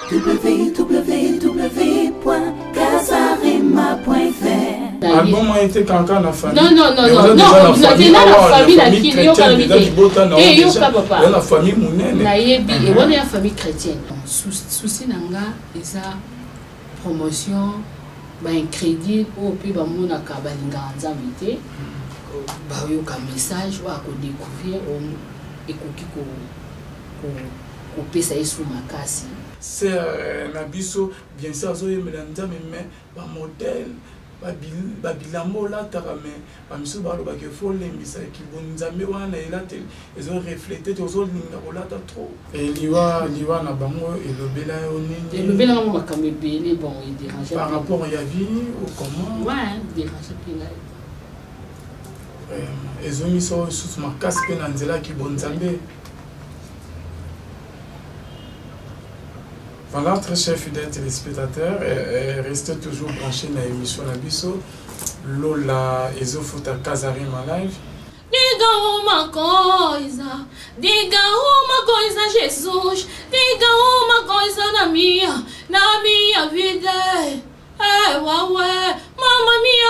www.casarema.fr. Album a été quelqu'un dans la famille. Non, la famille la famille la famille mounene. Et on est la famille chrétienne. Souci nanga esa promotion ba un crédit pour puis ba mona ka balinga nzambe ba yo ka message wa ko découvrir et ko pesa yesu makasi. C'est nabiso bien sûr zo yemela nzambe mais ba modèle babilamo la tarame bamiso baloba ke fo lembisa ki bonzambe wana elate ils ont reflété tozo linga olata trop et liwa na bango elobela onini elobela mo makambe belé bon il dérange par rapport à vie ou comment ouais dérange pila ezomi so sous ma casque na nzela ki bonzambe. Voilà, très chers fidèles téléspectateurs, restez toujours branchés dans l'émission Nabiso. Lola Ezofuta Casarema Live. Diga uma coisa Jesus, diga uma coisa na minha vida. Uaué, mamma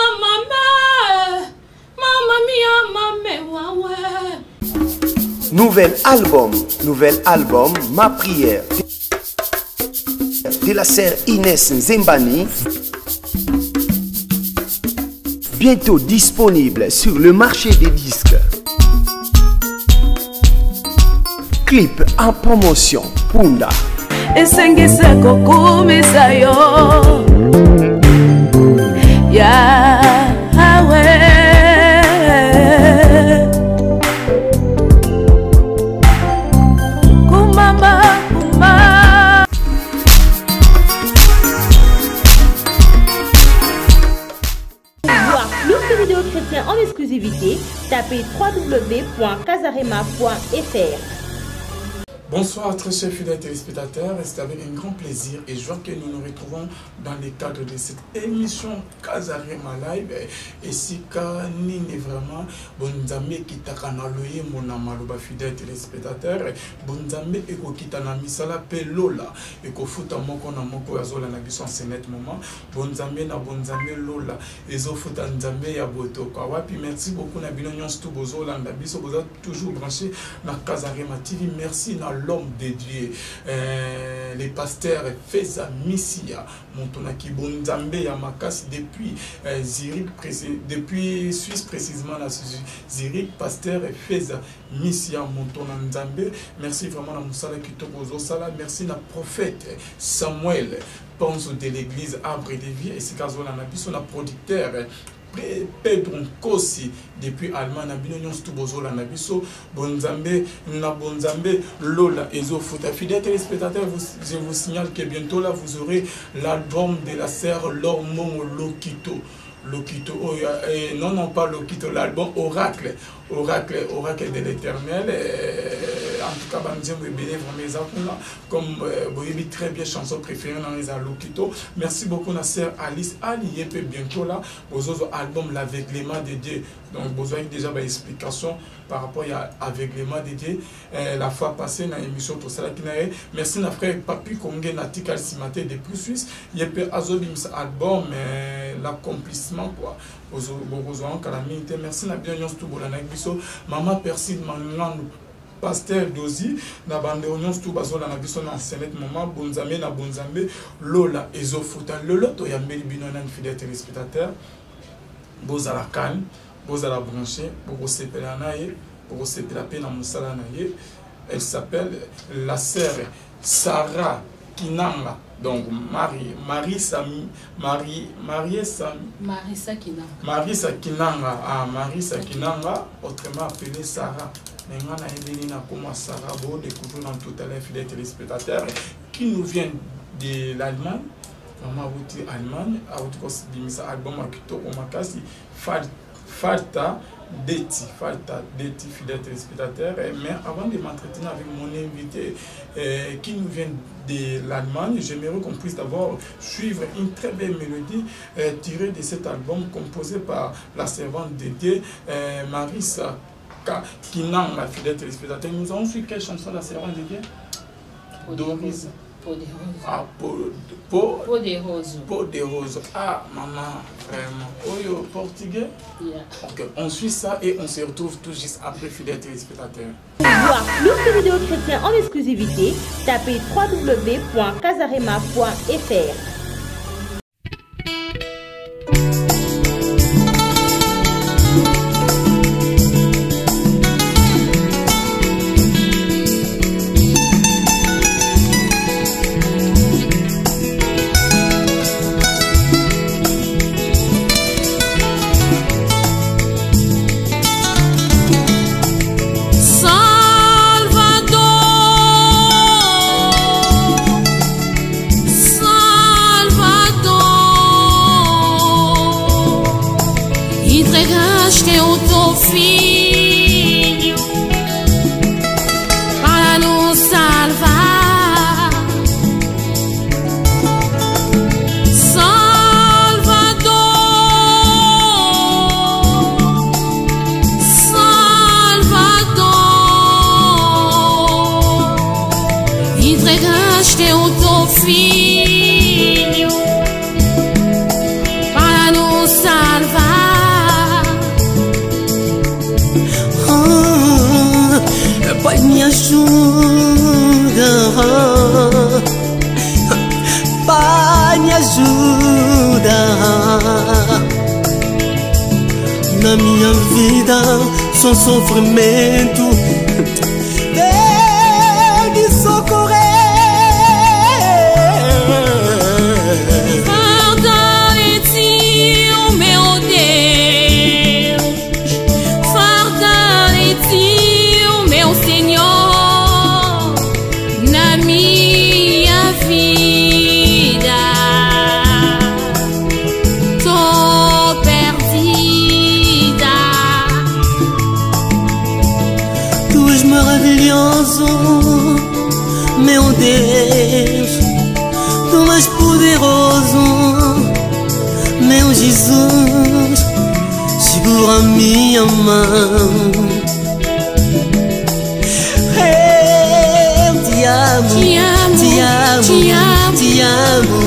mia, uaué. Nouvel album, Ma prière. De la sœur Inès Nzembani, bientôt disponible sur le marché des disques. Clip en promotion, Punda. En exclusivité, tapez www.casarema.fr. Bonsoir très chers fidèles téléspectateurs, c'est avec un grand plaisir et joie que nous nous retrouvons dans le cadre de cette émission Casarema Live. Et si Nini vraiment bonzambe kitakana loye mon amaloba fidèles téléspectateurs, bonzambe eko kitana misala pelola eko futa moko na moko azola na biso en senet moment bonzambe na bonzambe lola ezo futa nzambe ya boto kwa wapi. Merci beaucoup na bino nyonso tout bozola na biso boza toujours branché na Casarema TV. Merci na l'homme de Dieu, les pasteurs Feza Missia, Montonaki Bonzambe Yamakasi depuis Zurich, depuis Suisse précisément la Zurich, pasteur Feza Missia Montonanzambe. Merci vraiment à Moussala Kitobozo Sala, merci na prophète Samuel Ponzo de l'église Arbre de Vie et c'est Kazola Nabiso na producteur Pedro Nkosi depuis Allemagne, Nabino Stubozo la Nabiso, Bonzambe, Nabonzambe, Lola, Ezofuta. Fidèles téléspectateurs, je vous signale que bientôt là vous aurez l'album de la sœur Lormon Lokito. Lokito, non pas Lokito, l'album Oracle de l'éternel. En tout cas, comme vous avez très bien chanson préférée dans les Lokito. Merci beaucoup, la sœur Alice Ali, bientôt là, vos autres albums, L'aveuglement de Dieu. Donc, vous avez déjà une explication par rapport à l'aveuglement de Dieu. La fois passée, dans l'émission, tout ça, merci, na frère Papi Kongé, Natikal Simate de plus Suisse. Il y a peu Azobim album, l'accomplissement, quoi. Merci, na bien, tout Maman Persine Mangan, pasteur Dozi, na bande onions tout bazola na biso na senet moment bonzambe na bonzambe Lola Ezofuta Lolo to yambeli bino na fidèles téléspectateurs bozala calme bozala branché boko sepela na ye boko sepela pe na musala na ye. Elle s'appelle la sœur Sarah Kinanga. Donc Marissa Kinanga, autrement appelée Sarah. Maintenant, on a commencé à découvrir dans tout à l'heure fidèles téléspectateurs qui nous viennent de l'Allemagne. On a voté Allemagne, a voté album à Kito Omakasi, Falta Deti, fidèles téléspectateurs. Mais avant de m'entretenir avec mon invité qui nous vient de l'Allemagne, j'aimerais qu'on puisse d'abord suivre une très belle mélodie tirée de cet album composé par la servante de Dieu, Marissa Kinanga, fidèle téléspectateur. Nous avons suivi quelle chanson la servante de Dieu? Doris. Peau de rose. Ah, Peau de rose. Peau de rose. Ah, maman, vraiment. Oyo, portugais. Yeah. Ok, on suit ça et on se retrouve tout juste après, fidèles téléspectateurs. Pour voir plus de vidéos chrétiennes en exclusivité, tapez www.casarema.fr. Entregaste o teu filho para nos salvar, Salvador, Salvador. Entregaste o teu filho para nos salvar. Pai, me ajuda. Pai, me ajuda. Na minha vida, só sofrimento. Vem me socorrer. Fortalece o meu Deus. Fortalece meu Senhor, na minha vida, tô perdida. Tu és maravilhoso, meu Deus. Tu és poderoso, meu Jesus. Segura minha mão. Te amo, Te amo, te amo, te amo. te amo.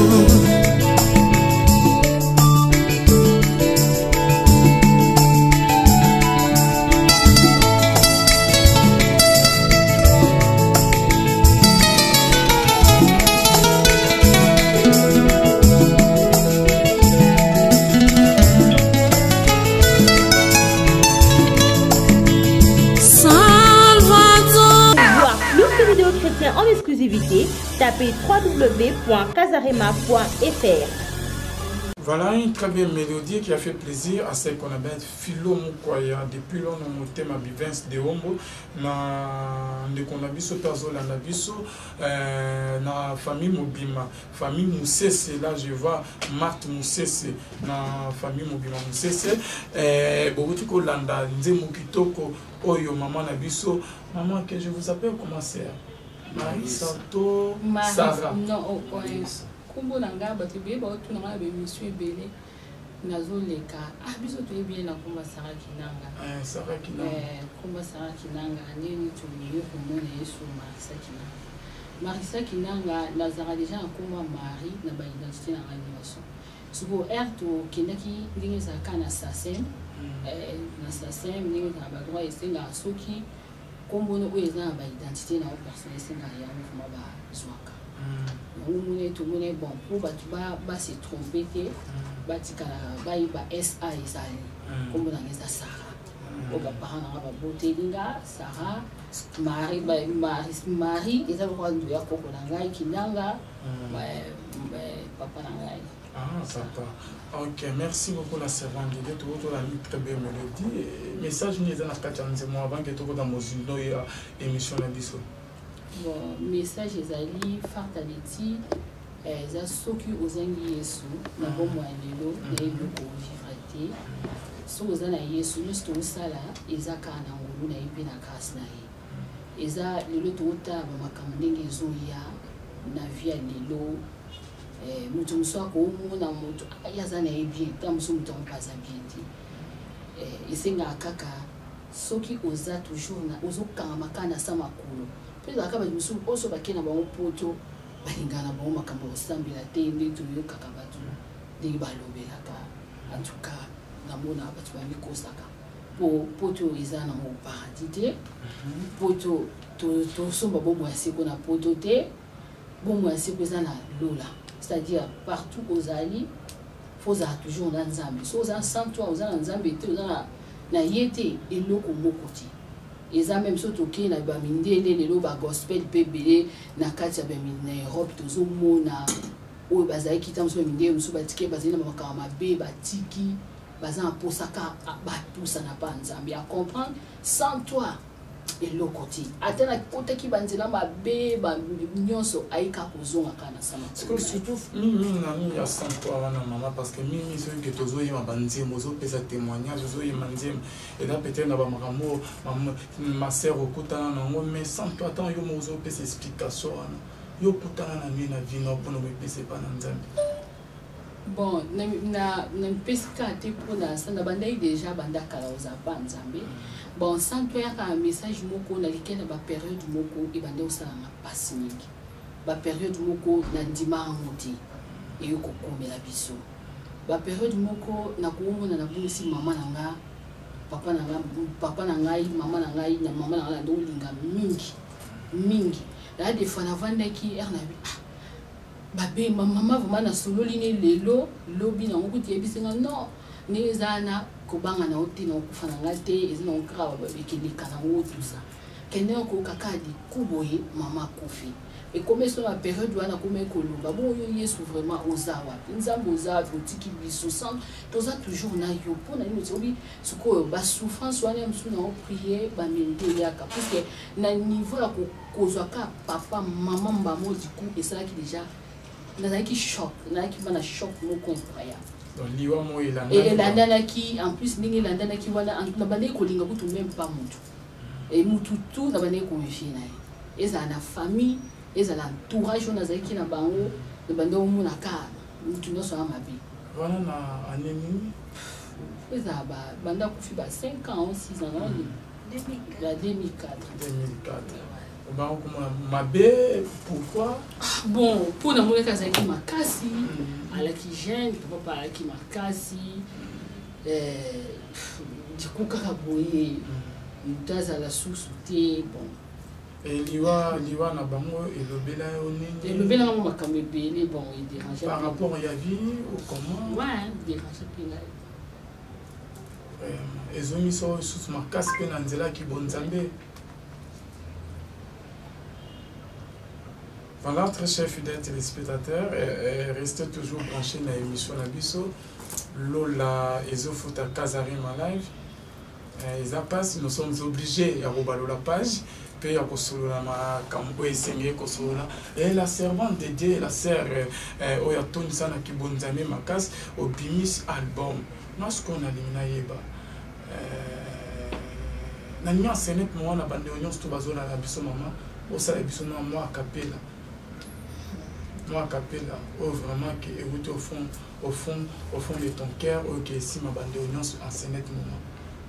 En exclusivité, tapez www.casarema.fr. Voilà une très belle mélodie qui a fait plaisir à celle qu'on appelle Philo Mukwaya depuis longtemps mon thème à Vivence de Hombo na ndeko na biso perzola na biso na famille Mobima famille Moussese. Là je vois Marthe Moussese na famille Mobima Moussese beaucoup ko landa nzemu kitoko oyo maman na biso maman que je vous appelle comment c'est Marie Santo Sarah. Non, Kumbo nanga batibe ba tu nanga be monsieur Belé nazoleka biso to bien na Kumba Sarah Kinanga. Sarah Kinanga. Kumba Sarah Kinanga nini tu mieux pour moi Yesu Marisa Kinanga. Marisa Kinanga nazara déjà en Kumba Marie na ba identité na animation. Suko to kinaki ndingi za kana SACEM na SACEM ndingi za ba droit esenga soki kombo no eza ba identité na personne esenga ya mouvement ba zwaka. Tout le monde bon pour se tromper SA comme on a Sarah au parents beauté Sarah Marie et ça le droit de Kinanga papa ça part. Ok, merci beaucoup la servante de Dieu. Tu as une très belle mélodie. Message nous est dans la moi avant que tu dans mon émission la biso. Bon, message ezali fartaleti eza soki ozangi Yesu na bomoi lelo na eloko vivre te soki oza na Yesu nyonso tozosala eza kaka na ngolu na ye mpe na grâce na ye eza lelo tokotala bamakambo ndenge ezoya na vie ya lelo moto mosusu akomona moto aza na ye bien ta mosusu moto yango aza bien te esengaka kaka soki oza toujours ozokanga makala na sa makolo. Puis la caba du sou oso bakena ba poto balingana bango makambo osambela te nde toyokaka bato ndenge balobelaka en tout cas namona bato bamikosaka po to eza na paradis te po tosomba bomo ya seko na poto te bomo ya seko eza na lola c'est-à-dire partout ozali faut ozala toujours na nzambe so oza sans toi oza na nzambe te oza na ye te eloko moko te eza même so tokei na bamindele lelo bagospel mpe ebele na kati ya na Europe tozomona oyo bazalaki ta mosusu bamindele mosusu batiki bazali na makambo mabe batiki baza na posaka bapusana pa nzambe ya comprendre sans toi eloko te ata na kotaki banzela mabe nyonso ayika kozonga kaka na sama surtout mingi na mingi ya sans toi wana mama parce que mingi soki tozoyeba banzembo ozopesa témoignage ozoyeba nzembo eza peut-être na bamakambo maser okutana nango mais sans toi ata yo mo ozopesa explication wana yo okutana na nini na vino mpona boepesa epa na nzambe bon na mpesi kaka te mpona na bandaki déjà bandakala oza pa nzambe bon sans toi yaka message moko na likel na bapériode moko ebande osala na pasi mingi bapériode moko na ndima yango te eyo kokomela biso bapériode moko na koomona na bongisi mama na nga papa na ngai mama na ngai na mama na ngai na ndolinga mingi na des fois navandaki ernabi babe mama vraiment na sololi ne lelo lobi na ngokuti ebisinga non ne zana kobanga na ote na okufa na ngate ezina okra babekilika na ngo tout ça kende ko kakadi kuboye mama kofi et comme sur la période wana comme kolomba bon yo yesu vraiment ozawa nzambo ozawa botiki biso sans toza toujours na yo pona ni obi suko ba souffrance wana msu na prier ba mende yaka parce que na niveau la kozwa ka papa maman mbamo du coup et ça qui déjà nazaki choc nazaki bana choc moko incroyable donc liwa mo et landanaki en plus ningi landanaki wana na bande kolinga kutu même pas mutu et mutu tout na bande konfie na ye eza na famille eza na entourage nazaki na bango na bande omuna ka mutu no so amabi wana na aneni eza ba banda kufi ba 5 ans 6 ans 2004 mabe pourquoi bon pour na mona kazaki makasi alaki jeune papa alaki makasi du kaka boye mutaza la source te bon et liwa na bango elobela onini elobela na makambo ebele bon il dérange par rapport à vie ou comment ouais dérange pina ezomi so sous makasi pe na nzela ki bonzambe. Voilà, très chers fidèles téléspectateurs, restez toujours branchés dans l'émission Nabiso. Lola Ezofuta Kazari Live. Ils passent, nous sommes obligés à rebalo la page. Puis à Kosolola, Kambo et Sengé Kosolola. Et la servante de Dieu, la sœur Oyatoni Sana Kibonzame Makas, au Bimis album. Moi, ce qu'on a éliminé, Yeba. Nanya Sénet, moi, on a bandé oignon, tout bazola la biso maman. Au salaire biso moi à Capella. Moi, Capella, oh vraiment qui est au fond de ton cœur, oh qui est ici ma bande d'oignons en scénette moment.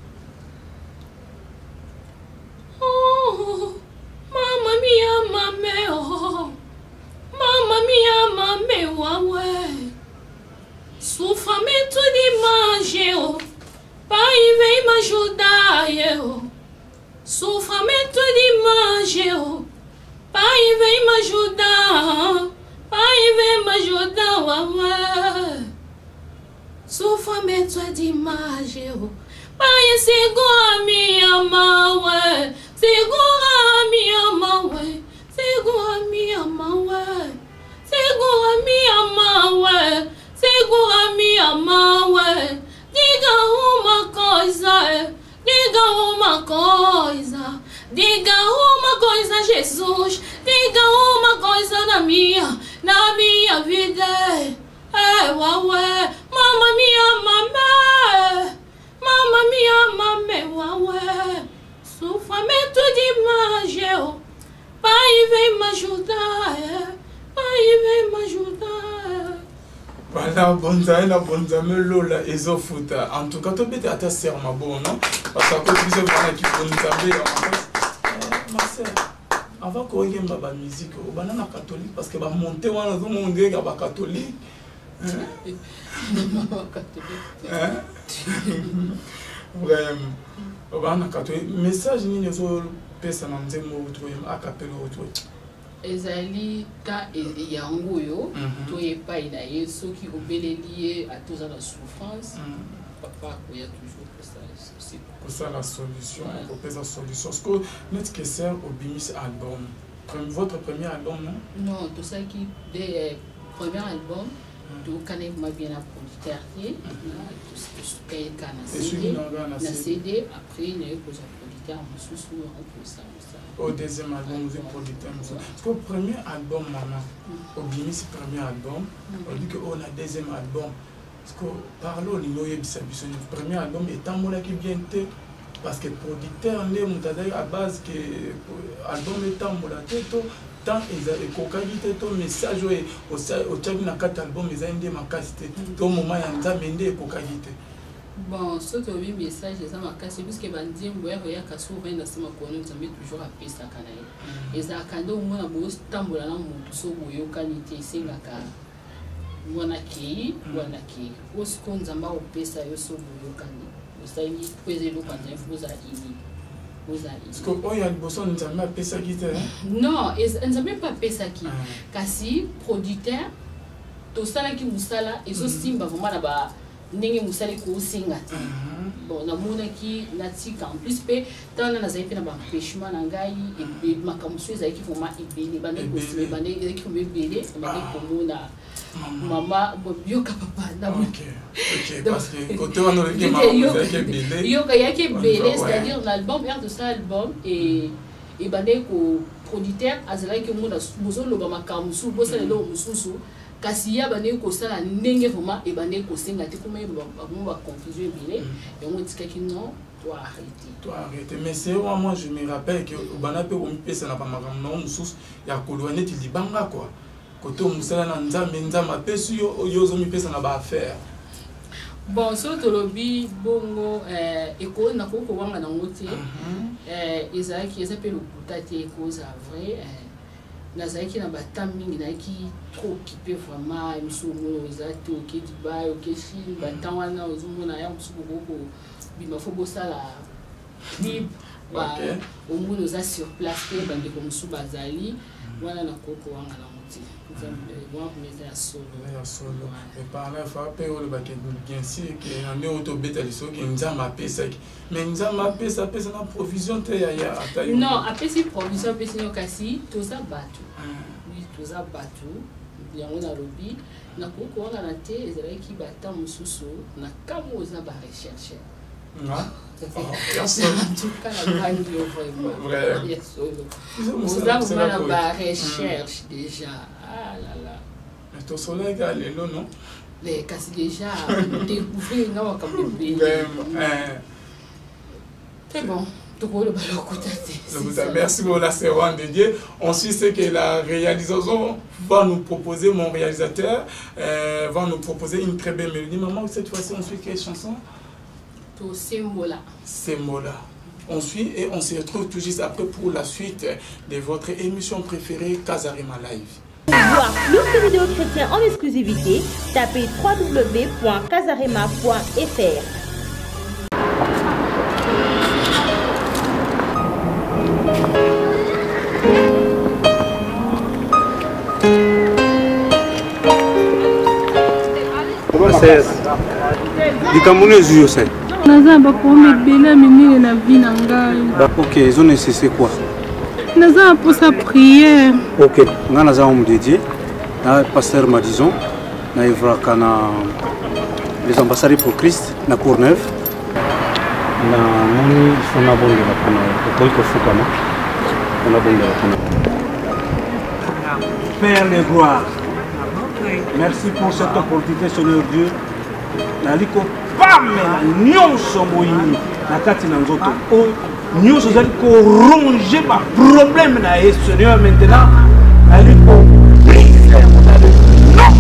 Oh, mamma mia, mamma, oh, mamma mia, mamma, ouais. Sofrimento demais, oh, pai vem me ajudar, oh. Sofrimento demais, oh, pai vem me ajudar. Pai vem me ajudar, ué. Sofrimento é demais, pai segura a minha mão, ué. Segura a minha mão, ué. Segura a minha mão, ué. Segura a minha mão, ué. Segura a minha mão, ué. Diga uma coisa, diga uma coisa. Diga uma coisa, Jesus. Diga uma coisa na minha vida. É, ué. Mamma mia, mamãe. Mamma mia, mamãe, ué. Sofrimento demais, pai vem me ajudar. Pai vem me ajudar. Voilà, bonzame Lola Ezofuta. En tout cas, tu peux être assez ma bonne, non? Parce que quand tu sais qui bonzame, ma sœur. avant qu'on ait ma musique, on va na catholique parce que va monter on a monde va catholique. Vraiment. On va na catholique. Message ni nyoso pesa na nzemo to a capella to. Ezali ka yango yo to yepa ina yeso ki obelelié à tous la souffrance. Papa il y a toujours pour ça la solution, pour la solution. Est-ce que notre question au Bimis album, votre premier album, non? Non, tout ça qui des premier album, tout connaît ma bien à producteur tout ce qui est na CD après il y a eu pour producteur sous pour ça. Au deuxième album, vous êtes producteur. Parce que premier album, maman, au Bimis premier album, on dit qu'on a deuxième album. Parce que parlons le premier album étant mon qui bien été parce que producteur né à base que album étant mon tête tant ils kokalité to message au tchaki na quatre album ils ont des makasité to moment yanza mende kokalité bon ce que oui message ça makasité parce que bandi mboya ya kaso venda sema kono nzambe toujours à pesa kana et ça kando mona bo tambola na mutu so boyo kanité sengaka wanaki usiku nzamba upesa yoso buyokani usaini kweze lo kwanza fuza ini parce que oya liboso nzamba pesa kite non nzamba pas pesa ki kasi producteur to sala ki musala ezo simba vraiment na ba ndenge musala ko singati bon na mona ki natika en plus pe tana na zaipi na ba pêchement na ngai et makamusu zaiki vraiment ibele bande ko sime bande ki mbele bande ko mona maman yoka papa ok parce que côté on aurait dit yoka yake belé c'est-à-dire l'album air de ça album et bande ko producteur azala ki mona bozo loba makamusu bozo le mususu kasi ya bande ko sala ndenge vraiment et bande ko senga te comme ba confusion belé et on dit que non toi arrêter mais c'est moi je me rappelle que bana pe on pesa na pa makamno mususu ya kolwane ti libanga quoi côté musala na nzambe nzamba pesu yo zo mi pesa na ba affaire bon so to lobi bongo eko na ko wanga na ngoti ezaki ezape lokuta te cause vrai na zaki na bataming na ki trop occupé vraiment musumo ezati oke Dubai oke Chine batamwana ozumona ya musuko ko bima fo bosala clip ba omuno za sur place ba ndeko musu bazali wana na ko wanga na et par là frappé au baquet bien sûr que on est autobéta les qui nzama pesa mais nzama pesa na provision te ya atayo non apesi provision pesi no kasi toza batu oui toza batu yango na lobby na koko wana na te ezala ki bata mususu na kamo za ba recherche personne en tout cas la bande vraiment vous avez la recherche déjà ah là là mais ton soleil galé non les casse déjà découvrir non comme le c'est bon. Merci pour la servante de Dieu. Ensuite, c'est que la réalisation va nous proposer, mon réalisateur va nous proposer une très belle mélodie. Maman, cette fois-ci, on suit quelle chanson? C'est Mola. C'est Mola. On suit et on se retrouve tout juste après pour la suite de votre émission préférée, Kazarema Live. Pour voir plus de vidéos chrétiennes en exclusivité, tapez www.kazarema.fr. Dikamunez yose. Naza ba kome bela minene na vie na ngai. OK, ils ont nécessité quoi? Naza pour sa prière. OK, nga naza homme dédié. Na pasteur Madison, na Evraka na les ambassadeurs pour Christ na Courneuve. Na moni sona bonde la kana ko ko fukama. On a bonde la kana. Père de gloire. Merci pour cette opportunité, Seigneur Dieu. Naliko pamela nyonso moyini nakati na nzoto o nyonso zali ko ronger ba problème na ye Seigneur maintenant naliko briser mon âme non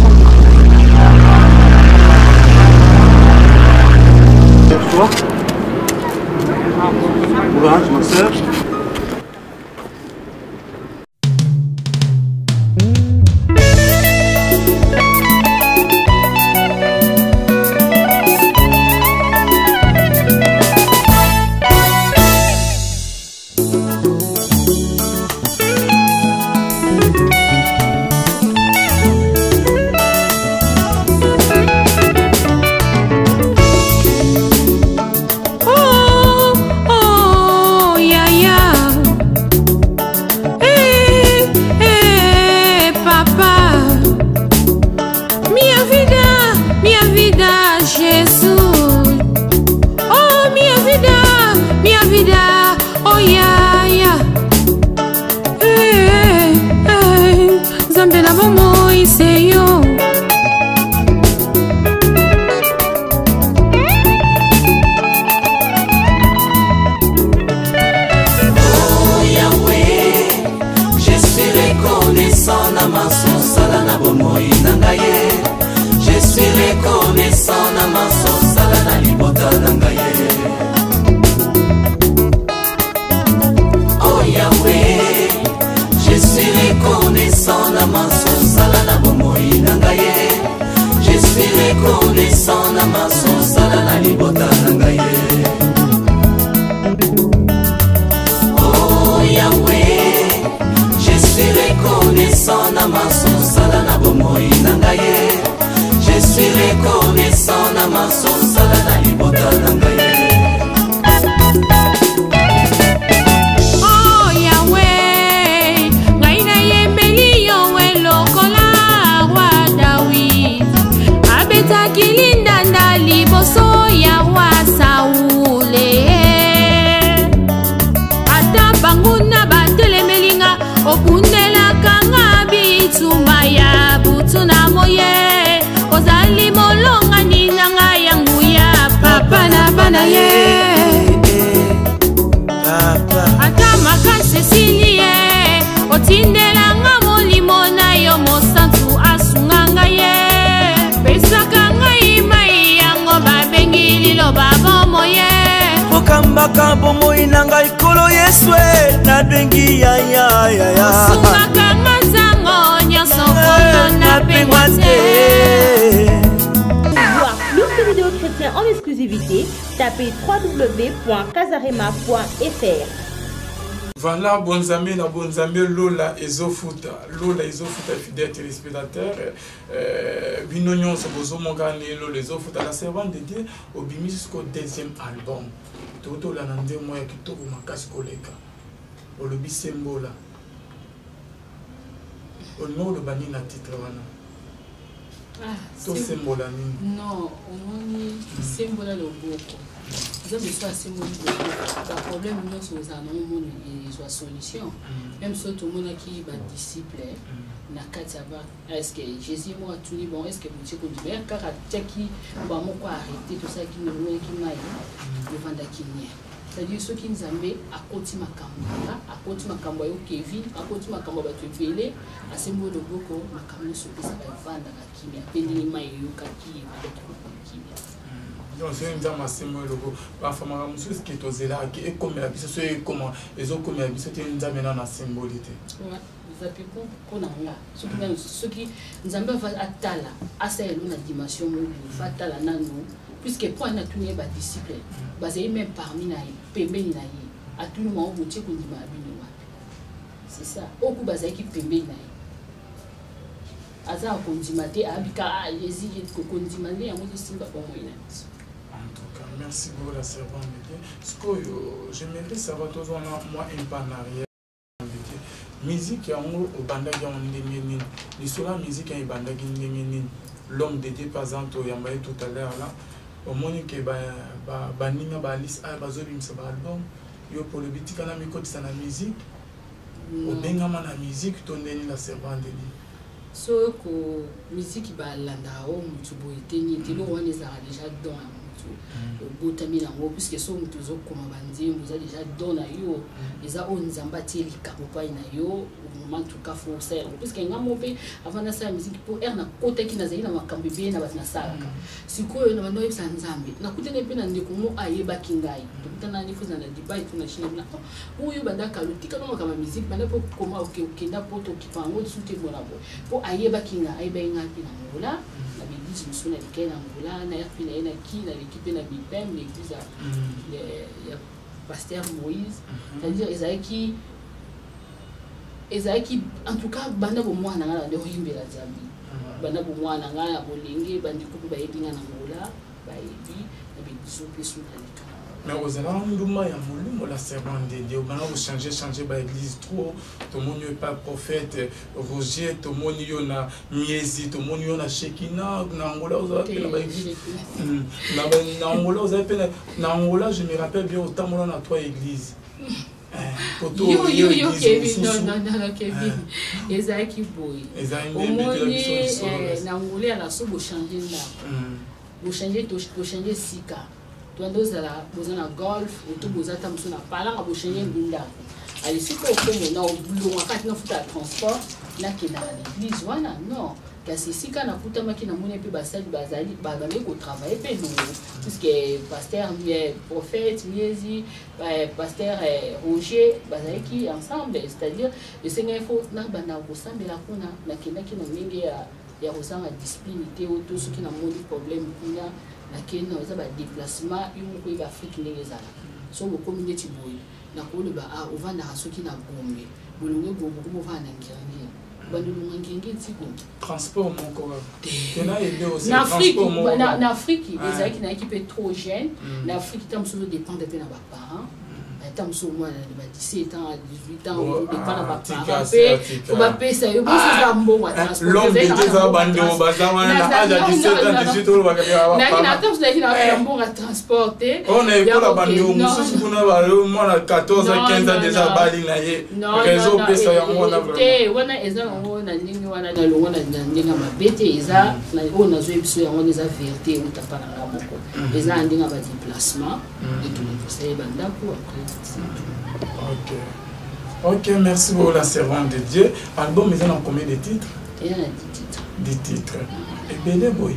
toi courage ma sœur reconnaissant na masosala na bomoi na ngai. Je suis reconnaissant na masosala na libota na ngai. Oh Yahweh, je suis reconnaissant na masosala na bomoi na ngai. Je suis reconnaissant na masosala na libota na ngai. Oh Yahweh, je suis reconnaissant na masosala na bomoi na ngai. Je suis reconnaissant na masosala na libota na ngai. Okambaka bomoi na ngai kolo Yesu na bengi ya Sungaka mazango nyonso koyo na pengwa te. Voir plus de vidéos chrétiens en exclusivité, tapez www.casarema.fr. Voilà, bons amis, Lola Ezofuta, fidèle téléspectateur. Binonion, c'est beau, mon gars, Lola Ezofuta, la servante de Dieu, au bimi jusqu'au deuxième album. Tout la nande moi qui tourne ma casse collègue. Au lobby symbole. Au nom de Bani na titre wana. Tout symbole non, au moins symbole le beaucoup. Vous avez besoin de symbole. Le problème nous c'est aux anomalies et soit solution. Même si tout le monde qui va disciple na kataba est-ce que Jésus moi tout dit bon est-ce que vous dites que bien car qui va moi quoi arrêter tout ça qui me loin qui m'a devant d'akinia. C'est-à-dire ceux qui nous avaient à côté Makamba, à côté Makamba yo Kevin, à côté Makamba ba tu vele, à ce mot de beaucoup Makamba ce que ça va vendre à kimia, pénili mai yo kaki avec kimia. Donc c'est une dame assez moi logo. Ba fama musu ce qui est aux là qui est comme la biso c'est comment les autres comme la biso c'est une dame na symbolité. Ouais, vous avez qu'on a là. Ceux qui nous avaient va atala, asa na dimension va atala nano. Puisque pour un atelier de discipline, basé même parmi les pembeni na yi, à tout le monde vous tient qu'on dit ma binoua. C'est ça. Au coup basé qui pembeni na yi. Aza kondimate abika yezi kondimane ya moto simba pour moi. En tout cas, merci beaucoup la servante de Dieu. Ce que j'aimerais savoir tous moi un pas en arrière. Musique ya ngo obanda ya ndengeni. L'histoire musique ya ibanda ndengeni. L'homme de Dieu par exemple yambaye tout à l'heure là. Au moins que baninga balis a bazobimisa ba album yo pour le bitika na mikoti sana musique au bengama na musique tondeni la servante de Dieu so ko musique ba landa o mutu boiteni tilo wana za déjà dans mutu botami na ngo puisque so mutu zo koma bandi muza déjà dans na yo eza o nzamba teli kapopa na yo moment tout cas faut faire puisque ngamo pe avant na sa musique pour na côté qui na zali na makambi bien na batna sala sikoyo na bando yebisa nzambe na kutene pe na ndeko mo ayeba kingai tokutana ni fuza na dibai tuna shina na uyu bandaka lutika no kama musique banda po koma okenda poto kipango sute bona bo po ayeba kinga ayeba ngapi na ngola na bidisi musuna likay na ngola na yapi na ena ki na l'équipe na bipem l'église ya pasteur Moïse c'est-à-dire ezaki en tout cas banda bo mwana ngala de himbela zambi banda bo mwana ngala bolingi bandi ko ba yedinga na ngola ba yedi na bidisi pesu na lika. Mais aux Alanduma, il y a mon la servante de Dieu. Maintenant, vous changez par l'église trop. Tout le monde n'est pas prophète. Roger, tout le monde y a Miezi, tout le monde y a Shekina. Nangola, vous avez Nangola, je me rappelle bien, autant on a trois églises. Yo, Kevin, non, Kevin. Ezaki boy. Nangola, la soupe, vous changez là. Vous changez Sika. Bozala bozana golf ou tout bozata musona pala nga boshenye ndunda ali siko komo na obulo wakati na futa transport nakenda na l'église wana non kasi sika nakutamaki namoni mpe basali bazali babandi kotravaille mpe longo puisque pasteur prophète miezi pasteur Roger bazalaki ensemble, c'est-à-dire esengaki fo nabanda kosambela kuna nakendaki na ndenge ya kozanga discipline te oto soki namoni problème kuna nakenda oza badéplacement yo moko yeba Afrique ndenge ezala so bokomi neti boye nakoloba ovandaka soki na Gombe bolongo Gombe komovanda na Ngirangi bandolonga Ngirangi ntiko transport moko na Afrique ezalaki nayaki mpe trop jeune na Afrique ta mosusu dépendre mpe na baparent tant que moi à 17 ans, à 18 ans, on dépend de ma parent. On va payer ça. On va bon à transporter. L'homme qui va bando, à 17 ans, 18 ans, on va bon à transporter. On est pas la bando, nous sommes à 14 à 15 ans déjà bali na ye. Réseau pesa ya mwana vraiment. Wana eza ngo na ndingi wana na longo na ndinga mabete eza na ona zo ebiso ya ngone za vérité utapana ngamoko. Eza ndinga ba déplacement et tout ça banda pour après. Ok, merci pour la servante de Dieu. Album, ils ont combien de titres? Il y en a 10 titres. 10 titres. Et bien, boy.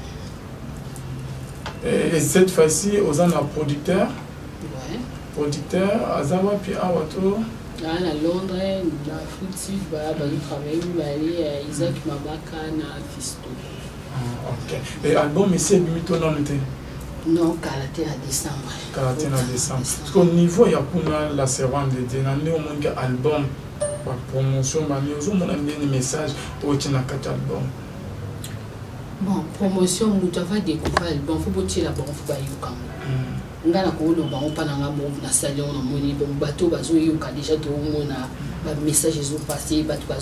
Et cette fois-ci, ils ont un producteur. Ouais. Producteur, Azawa, puis Awato. Là, à Londres, la fruitif, ils travaillent, Isaac Mabaka, na Fisto. Ok. Et album, c'est Bimito non le non, Kalaté à décembre. Kalaté à décembre. Parce qu'au niveau, il y a la servante de Dieu. Il y a un album, la promotion, il y a un message pour un album. Bon, promotion, nous avons découvert l'album. Il faut que la bonne fois il y a un bateau, déjà un message passé,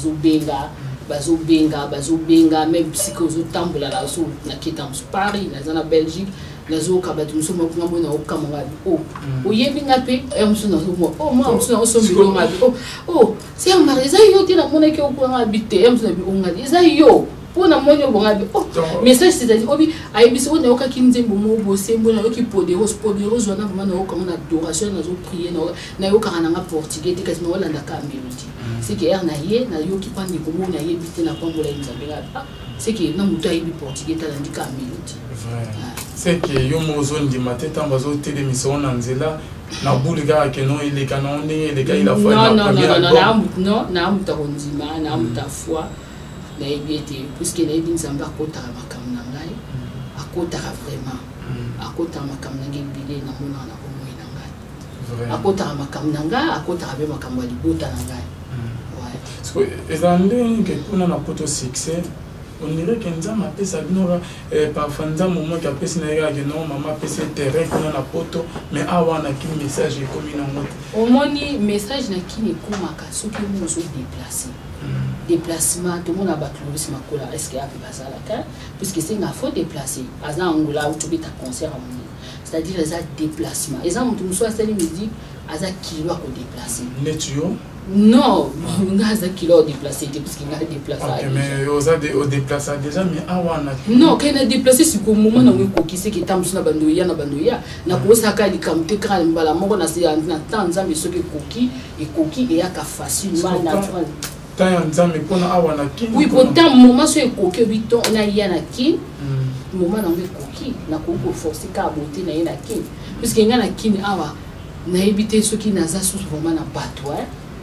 bazo benga, même si vous tambour là, Paris, dans Belgique. Nazo kabatu musoma kungambo na okamanga oh oyebinga pe musona somo oh moi musona sombilonga ngabi oh c'est un mariage yo tina mona ke okunga habité musona bi ongali eza yo pona monyo bongabi oh message c'est-à-dire obi ayebisi ona okaki nzembo mo bose mbona yoki poderos wana vraiment na okanga adoration nazo prier na yokanga na portugais te kasi wala ndaka mélodie c'est que na ye na yoki pandi ko mona yebite na pambola nzambela c'est que na muta yebi portugais ta ndika mélodie c'est que yo mozone di matin tant bazo télé mission na nzela na bulga ke non il est canon il est il a fait non na muta ondima na muta foi na yebite puisque na yebi nzamba kota makamna ngai akota vraiment akota makamna ngai bile na mona na komo ina ngai akota makamna ngai akota be makamwa libota na ngai ouais so ezande ke kuna na poto succès. On dirait que nous avons appelé ça parfois nous avons un moment qui a appelé ça non maman appelé ça terrain qu'on a la poto mais avant on a qu'un message comme une autre au moins message na qui ne comme à ceux qui nous ont déplacé déplacement tout le monde a battu le makola est-ce qu'il y a pu passer la carte puisque c'est une faute déplacé à Angola où tu veux ta concert à mon c'est-à-dire les déplacement et ça nous soit c'est musique à ça kilo à déplacer netio non, on a un kilo déplacé parce qu'il a déplacé. Ok, mais on a déplacé déjà, mais avant non, quand on a déplacé, c'est qu'au moment où on a qui c'est qui est sur la bandoya, na quoi ça a dit comme te crâne, la mort na c'est en temps ça mais ce que coquille et à facilement naturel. Tant en mais pour avoir na qui. Oui, pourtant moment sur coquille 8 ans on a y a na qui. Moment on veut coquille, na quoi pour forcer qu'à monter na y a na qui. Puisque y a na qui awa na éviter ce qui n'a pas vraiment na bateau.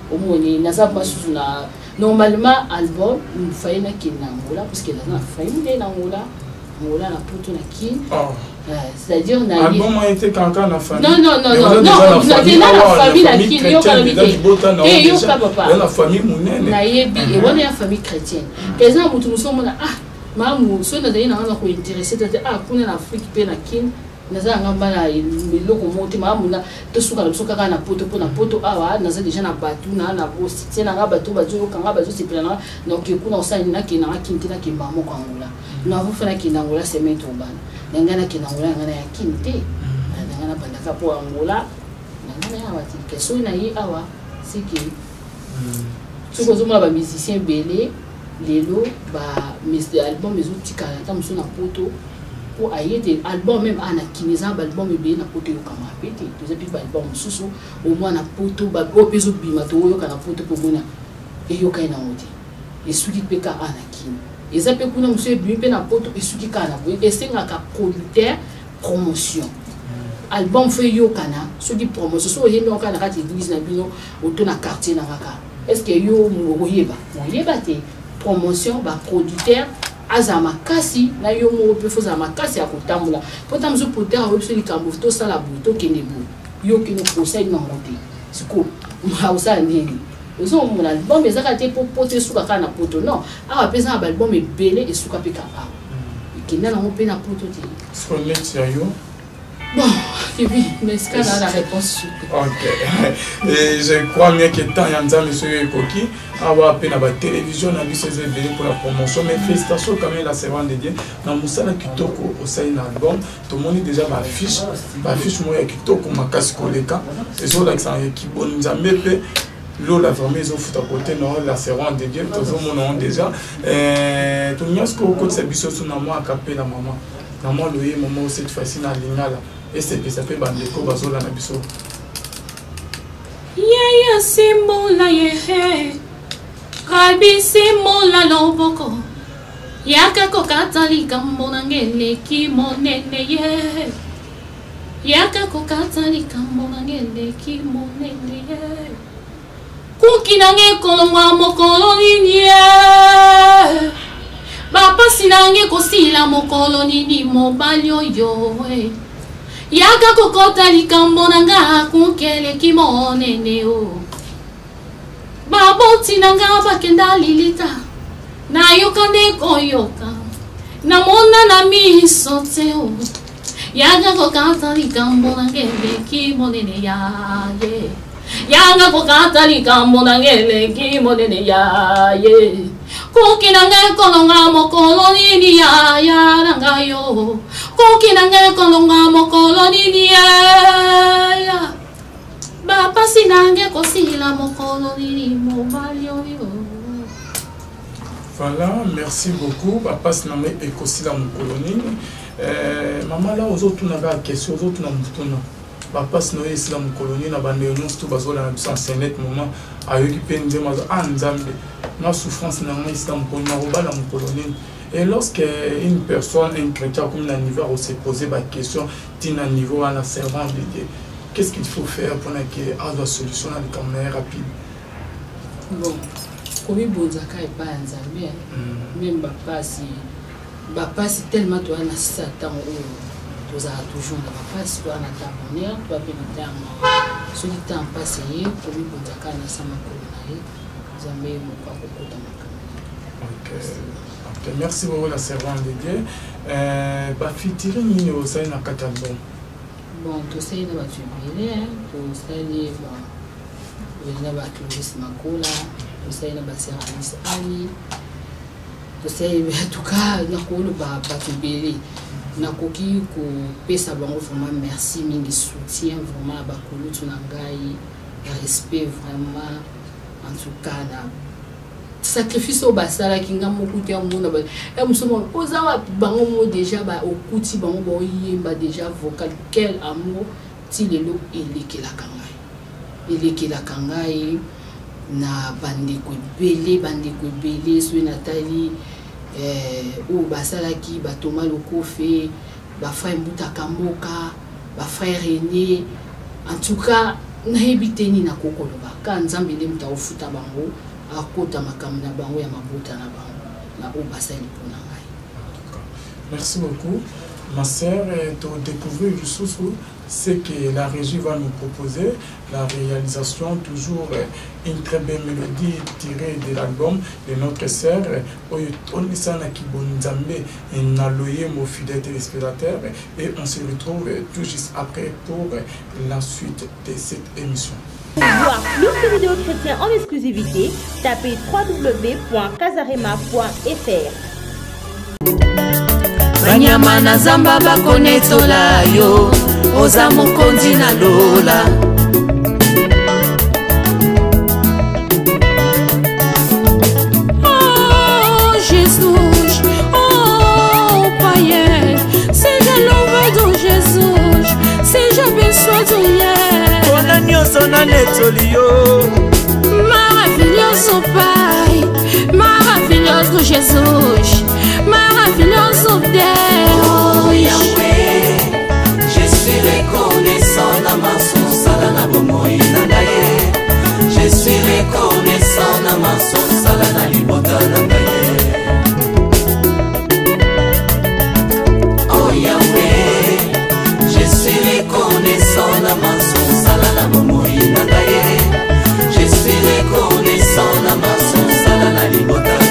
Normalement album nous faisons na Angola parce que na faisons na Angola na poto na kin c'est-à-dire na album a été quand na famille non na famille na kin yo quand et yo papa na famille munene na yebi et on est famille chrétienne exemple nous sommes na mamu so na dina na ko intéressé kuna na Afrique pe na kin naza ngamba miloko moti mamuna to suka na poto pona poto awa naza déjà na batu na bosi tena nga batu bazo kanga bazo sepelana donc kuna osani na kina kintina kimba mo Angola na vufana kina Angola semento bana ngana kina Angola ngana ya kinte ngana bandaka po Angola ngana ya wati keso na yi awa siki suko zuma ba musicien belé lelo ba mes album mes outils kala ta musuna poto pour aïe album même ana kineza album bien na poto kama pete tu sais album susu au moins na poto ba o peso bima to yo kana poto pour mona et yo kaina moti esuki mpe kaka na kini eza mpe kuna mosu ebimi mpe na poto esuki kaka na boye esengaka producteur promotion album fo eyokana soki promotion so oyembi oka na kati église na bino oto na quartier na kaka est-ce que yo moyeba te promotion baproducteur aza makasi na yo moko mpe fozala makasi ya kotambola mpo ta mosu producteur aoyebi so likambo tosala boye tokende boye yo kende conseil nango te siko osala nini ozomona album ezaka te mpo poto esuka kaka na poto non awa mpe eza na baalbum ebele esuka mpe kaka awa ekenda nango mpe na poto te skoleti ya yo. Bon, oui, mais c'est quand la réponse. Ok. Et je crois bien que tant y a un monsieur Koki, avoir peine à la télévision, on a vu ses événements pour la promotion, mais félicitations quand même la servante de Dieu. Dans Moussala Kitoko, au sein d'un album, tout le monde est déjà ma fiche moi Kitoko, ma casse colléca, et sur l'accent qui bon nous a mis l'eau la vraiment ils ont foutu à côté non la servante de Dieu, tout le monde déjà. Tout le monde ce qu'on s'est vu sur moi à caper la maman. Maman loyer maman cette fois-ci na lingala. Et c'est que ça peut bandeko bazola na biso. Yaya simola yehe. Kabi simola loboko. Yaka kokatali kambo nangele kimonene ye. Yaka kokatali kambo nangele kimonene ye. Kuki nange kolongwa mokolo nini ye. Bapasi nange kosila mokolo nini mobali oyo we. Yaga kokota likambo nanga kunkele kimonene o. Baboti nanga bakenda lilita. Na yoka ne koyoka. Na mona na miso te o. Yaga kokota likambo nangele kimonene ya ye. Yaga kokota likambo nangele kimonene ya ye. Kuki nange kolonga mokolo nini ya nanga yo. Kuki nange kolonga mokolo nini ya. Bapasi nange kosila mokolo nini mobali yo. Voilà, merci beaucoup. Bapasi nange ekosila mokolo nini. Maman là aux autres naga question aux autres na mutuna. Bapasi nange esila mokolo nini na bande yo tout bazola na biso en net moment ayoki pe nzema nzambe. Ma souffrance n'a pas été en et lorsque une personne, un chrétien comme un niveau, s'est posé la question d'un niveau à la servante de Dieu, qu'est-ce qu'il faut faire pour qu'il y ait une solution de manière rapide? Bon, comme il y a même papa, si tellement tu as Satan, tu as toujours la si tu as un bonheur, tu as bien un ce temps passé, comme il y a un Ok, merci beaucoup la servante de Dieu. Bafitiri ni osai na katalbon. Bon, tout ça il va tuer, tout ça il va Clovis Makola, tout ça il va Alice Ali, tout ça en tout cas na ko le ba tuer. Na koki ko pesa bango vraiment merci mingi soutien vraiment ba kulu tunangai respect vraiment. En tout cas, sacrifice au basala qui n'a pas coûté un monde. Et nous sommes aux déjà au couti déjà vocal quel amour t'il est là il est la kangai na bandeko belé sur Nathalie au basala qui batoma le kofe ba frère Mbuta Kamboka ba frère René en tout cas na hebiteni na kokoloba ka nzambe le muta ofuta bango akota makambo na bango ya mabota na bango na obasali pona ngai. Merci beaucoup ma sœur de découvrir ce que la régie va nous proposer, la réalisation toujours une très belle mélodie tirée de l'album de notre sœur Onisana Kibonzambe et Naloye, mon fidèle téléspectateur, et on se retrouve tout juste après pour la suite de cette émission. Pour voir plus de vidéos chrétiennes en exclusivité, tapez www.kazarema.fr. Banyama na zamba bakonetola yo oza mokonzi na lola Oh Jésus, oh païen, si je louve de Jésus, si je besoin de Dieu Kona nyoso na netoli yo maravilhoso Pai, maravilhoso Jesus, maravilhoso Deus. Oh Yahweh, je suis reconnaissant na masosala na bomoi na ngai. Je suis reconnaissant na masosala na libota na ngai. Oh Yahweh, je suis reconnaissant na masosala na bomoi na ngai. Je suis reconnaissant na masosala na libota na ngai.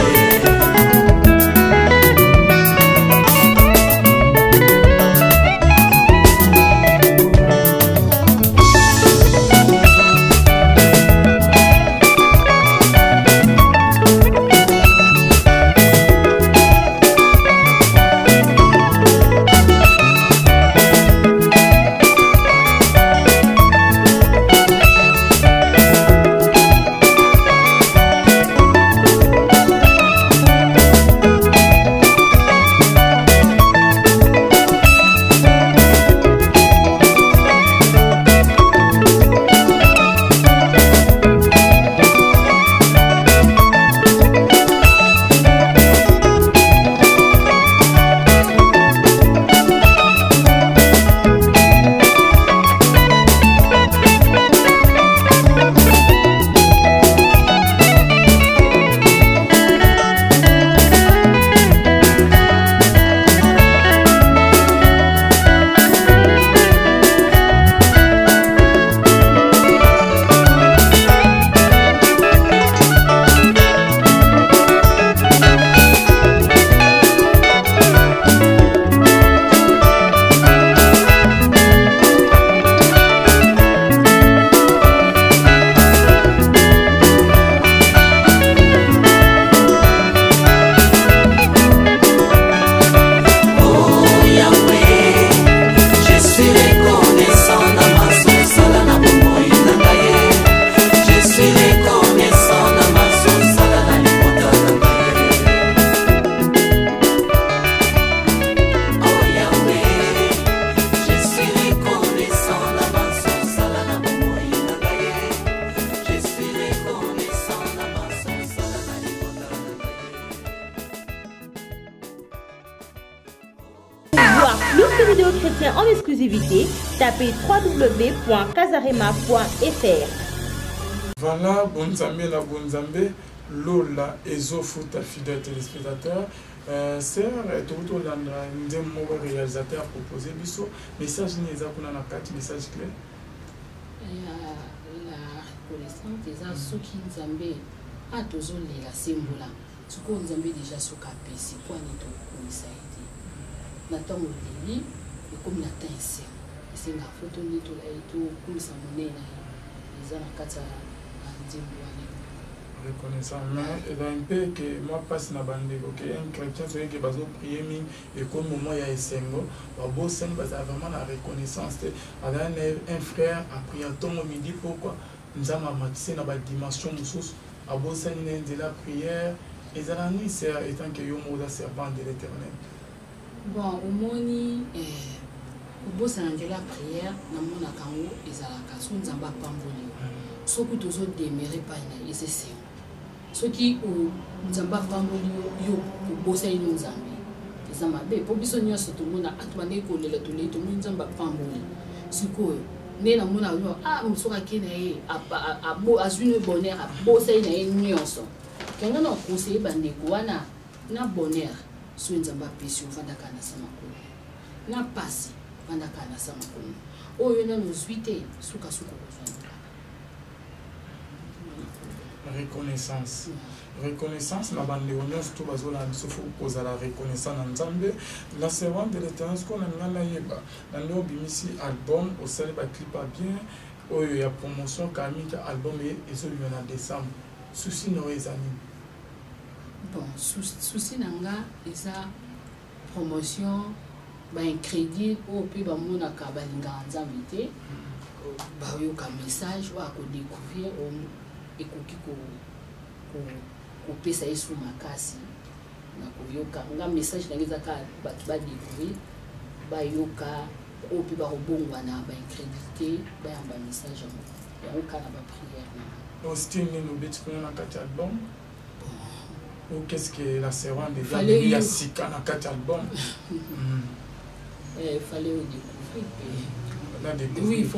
Plus de vidéos chrétiennes en exclusivité, tapez www.kazarema.fr. Voilà, Bonzambe la Bonzambe, Lola Ezofuta, fidèle téléspectateur. Sœur, tout le monde a réalisateur proposé biso message neza kuna na kati message clé. La reconnaissance des Asoki Nzambe a toujours les symboles. Ce qu'on Nzambe déjà sokapé, c'est quoi notre commissaire? Nathan Moulili et comme Nathan ici. C'est la photo de tout là et tout comme ça monnaie là. Les gens à Kata à Ndimouane. Reconnaissant, mais il y a un peu que moi passe na bande ok un chrétien celui qui baso prier mi et comme moment il y a esengo ba bo sen baza vraiment la reconnaissance avec un frère a prié ton midi pourquoi nous avons matissé na ba dimension mususu a bo sen de la prière et ça ni c'est étant que yo mo da servant de l'Éternel. Bon au moni au bo sen de la prière na mona kango ezalaka so nzamba pamboli so ku tozo démérer pa na ese ceux qui ont Nzamba Famboli yo bossa ino Nzambe ezama be po biso nyonso to mona atwane ko lela to le to Nzamba Famboli sikoyo ne na mona yo musoka kena ye abo azwine bonheur abossa ina ye nyonso kenga no conseiller bandeko wana na bonheur so Nzamba pesi ofanda kana sama ko na pasi fanda kana sama ko oyo na nozwite suka ko fanda. Reconnaissance. Reconnaissance, la bande léonesse, tout le monde pose à la reconnaissance en Zambie. La servante de l'Éternel, ce qu'on a mis à la yéba. Dans le bimisi album, au sein de la clip à bien, où il y a promotion, Camille, album et celui en décembre. Souci non les amis. Bon, souci nanga, et ça, promotion, un crédit, au pays, on a kabalinga en Zambie, bah, il y a un message, ou à découvrir, ekoki ko pesa yesu makasi na koyoka nga message na ngeza ka bato ba découvrir ba yoka opi ba robongwa na ba crédité ba yamba message ya oka na ba prière na au style ni no bit ko na kati album ou qu'est-ce que la servante déjà il y a 6 ans dans 4 albums. Il fallait le découvrir. Oui, il faut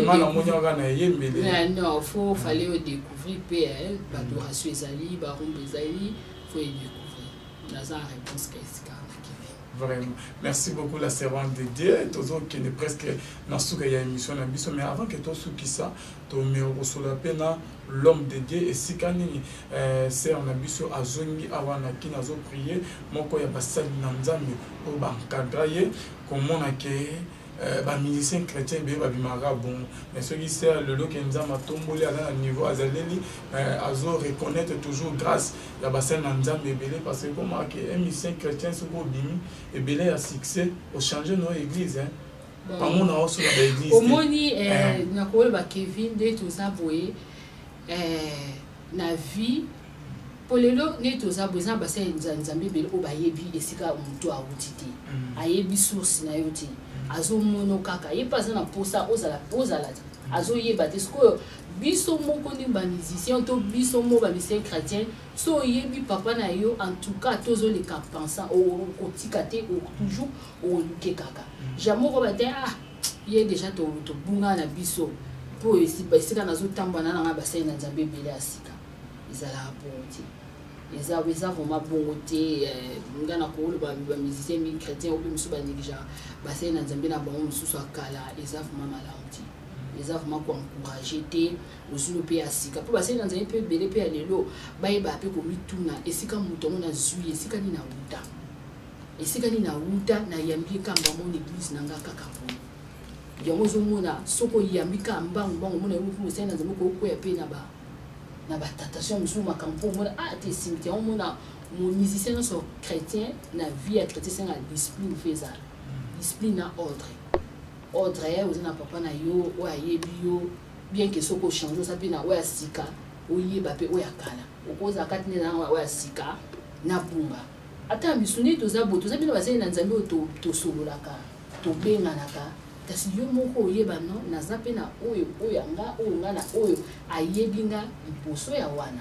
fallait le découvrir. L'adoration Ezali, Baron Bezali, il faut le découvrir. Dans la réponse qu'est-ce qu'il y a. Vraiment. Merci beaucoup la servante de Dieu. Toujours qui est presque dans ce qu'il y a émission mais avant que tout ce qui ça, tu me reçois la peine l'homme de Dieu et si quand c'est un abisso à zongi avant qui n'a pas prié, mon quoi y a pas ça n'anzami pour bancadrer comme on a que les musiciens chrétiens bon mais ceux qui c'est le lot qui nous a tombé à un niveau azaleli azo reconnaître toujours grâce la bassin nanza bébélé parce que comme un musicien chrétien ce qu'on bimi et belé a succès au changer nos églises pas mon a aussi la église au moni na ko ba Kevin de tout ça boye na vie pour les lots ne tout ça besoin bassin nzambe bébélé au bayebi esika muntu a utiti ayebi source na yoti azo mono kaka ye pas na posa ozala azo ye batesko biso moko ni ba musicien to biso mo ba musicien chrétien so yebi papa na yo en tout cas tozo les cap pensant au kotikate au toujours au luke kaka jamais ko bate ye déjà to bunga na biso po esi basika na zo tamba na nga basina na nzambe bele asika izala bonti eza vraiment bon côté ngana ko le ba musicien mi chrétien ou biso ba négligent basina na nzambe na bango mususu akala eza vraiment malauti eza vraiment ko encourager te osulu pe asika po basina na nzambe pe bele pe alelo ba yeba pe ko mituna esika mutongo na zui esika ni na uta na yambi kamba mon église nanga kaka po yango zo mona soko yambi kamba mbango mona yo musina na nzambe ko ko ya pe na ba na batatation musu makampo mona te cimetière mona mon musicien so chrétien na vie à chrétien na discipline faisal discipline na ordre aux na papa na yo o ayebi yo bien que soko changer ça pe na o asika o yeba pe o yakala okoza katine na o asika na bunga ata misuni to za bino bazeli na nzambe to sololaka to benganaka kasi yo moko oyeba non naza pe na oyo anga oyo nga na oyo ayebi nga liboso ya wana.